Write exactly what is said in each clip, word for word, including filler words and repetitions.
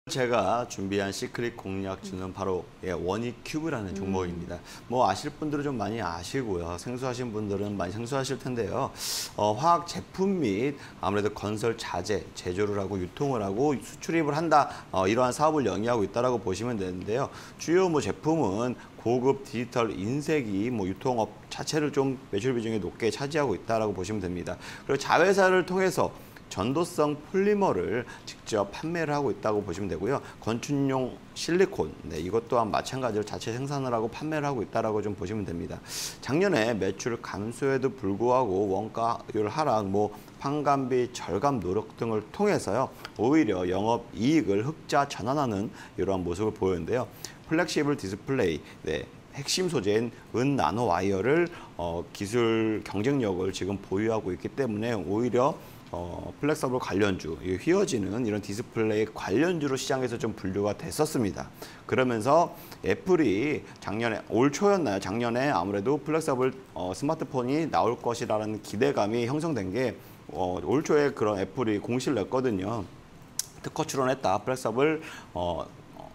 제가 준비한 시크릿 공략주는 바로 예, 원익큐브라는 종목입니다. 뭐 아실 분들은 좀 많이 아시고요. 생소하신 분들은 많이 생소하실 텐데요. 어, 화학 제품 및 아무래도 건설 자재 제조를 하고 유통을 하고 수출입을 한다. 어, 이러한 사업을 영위하고 있다라고 보시면 되는데요. 주요 뭐 제품은 고급 디지털 인쇄기 뭐 유통업 자체를 좀 매출 비중이 높게 차지하고 있다라고 보시면 됩니다. 그리고 자회사를 통해서 전도성 폴리머를 직접 판매를 하고 있다고 보시면 되고요. 건축용 실리콘, 네, 이것 또한 마찬가지로 자체 생산을 하고 판매를 하고 있다고 좀 보시면 됩니다. 작년에 매출 감소에도 불구하고 원가율 하락, 뭐 판관비 절감 노력 등을 통해서요. 오히려 영업이익을 흑자 전환하는 이러한 모습을 보였는데요. 플렉시블 디스플레이, 네, 핵심 소재인 은 나노 와이어를 어, 기술 경쟁력을 지금 보유하고 있기 때문에 오히려 어, 플렉서블 관련주, 휘어지는 이런 디스플레이 관련주로 시장에서 좀 분류가 됐었습니다. 그러면서 애플이 작년에, 올 초였나요? 작년에 아무래도 플렉서블 어, 스마트폰이 나올 것이라는 기대감이 형성된 게 어, 올 초에 그런 애플이 공시를 냈거든요. 특허 출원했다. 플렉서블 어,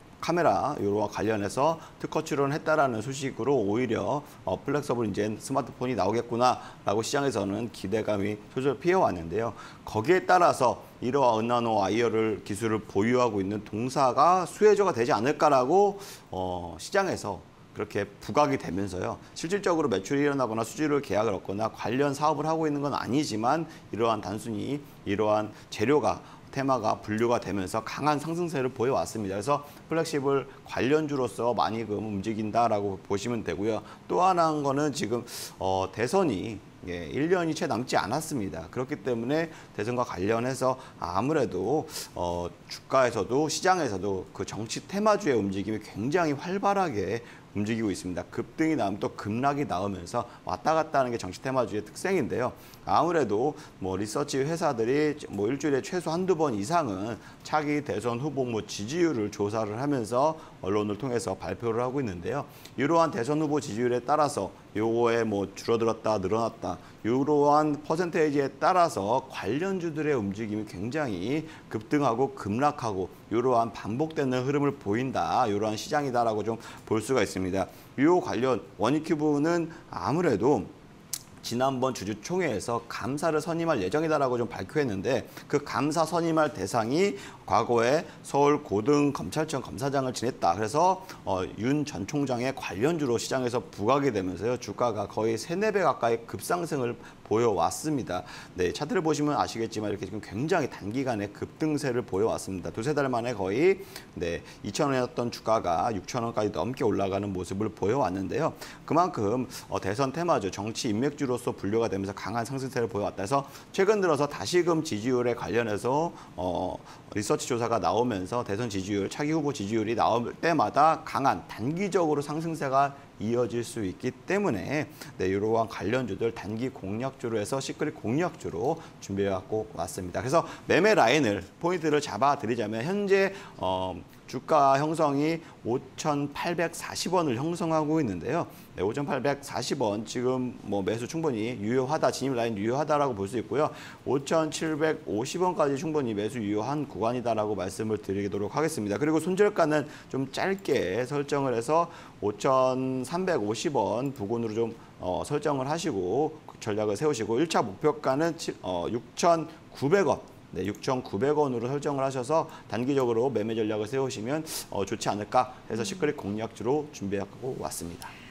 카메라 이와 관련해서 특허 출원했다라는 소식으로 오히려 어, 플렉서블 이제 스마트폰이 나오겠구나라고 시장에서는 기대감이 조절 피해왔는데요. 거기에 따라서 이러한 은나노 와이어를 기술을 보유하고 있는 동사가 수혜주가 되지 않을까라고 어, 시장에서 그렇게 부각이 되면서요. 실질적으로 매출이 일어나거나 수주를 계약을 얻거나 관련 사업을 하고 있는 건 아니지만 이러한 단순히 이러한 재료가 테마가 분류가 되면서 강한 상승세를 보여왔습니다. 그래서 플렉시블 관련주로서 많이 금 움직인다라고 보시면 되고요. 또 하나인 거는 지금 어, 대선이 예, 일 년이 채 남지 않았습니다. 그렇기 때문에 대선과 관련해서 아무래도 어, 주가에서도 시장에서도 그 정치 테마주의 움직임이 굉장히 활발하게 움직이고 있습니다. 급등이 나오면 또 급락이 나오면서 왔다 갔다 하는 게 정치 테마주의 특성인데요. 아무래도 뭐 리서치 회사들이 뭐 일주일에 최소 한두 번 이상은 차기 대선 후보 뭐 지지율을 조사를 하면서 언론을 통해서 발표를 하고 있는데요. 이러한 대선 후보 지지율에 따라서 요거에 뭐 줄어들었다 늘어났다 이러한 퍼센테이지에 따라서 관련주들의 움직임이 굉장히 급등하고 급락하고 이러한 반복되는 흐름을 보인다. 이러한 시장이다라고 좀 볼 수가 있습니다. 이 관련 원익큐브는 아무래도 지난번 주주총회에서 감사를 선임할 예정이다라고 좀 발표했는데 그 감사 선임할 대상이 과거에 서울 고등검찰청 검사장을 지냈다. 그래서 어, 윤 전 총장의 관련주로 시장에서 부각이 되면서요. 주가가 거의 세네 배 가까이 급상승을 보여왔습니다. 네, 차트를 보시면 아시겠지만 이렇게 지금 굉장히 단기간에 급등세를 보여왔습니다. 두세 달 만에 거의 네, 이천 원이었던 주가가 육천 원까지 넘게 올라가는 모습을 보여왔는데요. 그만큼 어, 대선 테마주, 정치 인맥주로서 분류가 되면서 강한 상승세를 보여왔다 해서 최근 들어서 다시금 지지율에 관련해서 어, 리서치 조사가 나오면서 대선 지지율, 차기 후보 지지율이 나올 때마다 강한 단기적으로 상승세가 이어질 수 있기 때문에 네, 이러한 관련주들 단기 공략주로 해서 시크릿 공략주로 준비해갖고 왔습니다. 그래서 매매 라인을 포인트를 잡아드리자면 현재 어, 주가 형성이 오천팔백사십 원을 형성하고 있는데요. 네, 오천팔백사십 원 지금 뭐 매수 충분히 유효하다, 진입 라인 유효하다라고 볼 수 있고요. 오천칠백오십 원까지 충분히 매수 유효한 구간이다라고 말씀을 드리도록 하겠습니다. 그리고 손절가는 좀 짧게 설정을 해서 오천삼백오십 원 부근으로 좀 어, 설정을 하시고 전략을 세우시고 일 차 목표가는 어, 육천구백 원. 네, 육천구백 원으로 설정을 하셔서 단기적으로 매매 전략을 세우시면 어, 좋지 않을까 해서 시크릿 공략주로 준비하고 왔습니다.